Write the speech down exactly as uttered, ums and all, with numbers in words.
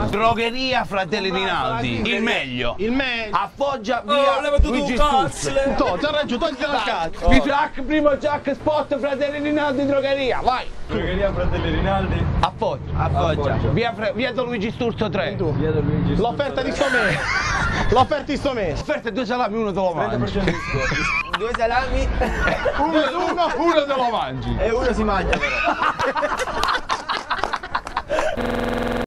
Drogheria Fratelli Rinaldi, il meglio. Il meglio. A Foggia Oh, via leva tutto Luigi un cazzo. Sturzo. To, ti arrangi, togli la cazzo. Mi Jack, primo Jack Spot Fratelli Rinaldi Drogheria, vai. Drogheria Fratelli Rinaldi. A Foggia. A Foggia. Via, Fre- via Don Luigi Sturzo tre. Tu. Via da Luigi Sturzo. L'offerta di sto mese. L'offerta di sto mese. Offerta due salami, uno te lo trenta per mangi. cento di sconto. Due salami Uno, uno, uno te lo mangi. e uno si mangia però.